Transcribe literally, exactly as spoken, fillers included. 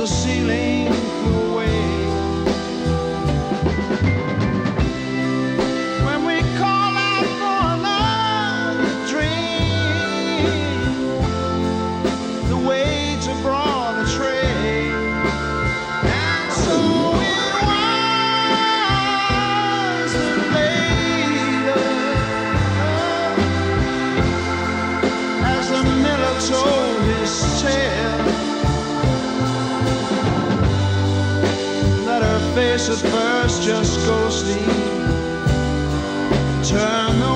the ceiling flew away. When we call out for another drink, the waiter brought a tray. And so it was that later, as the miller told his tale, face at first just ghostly, turn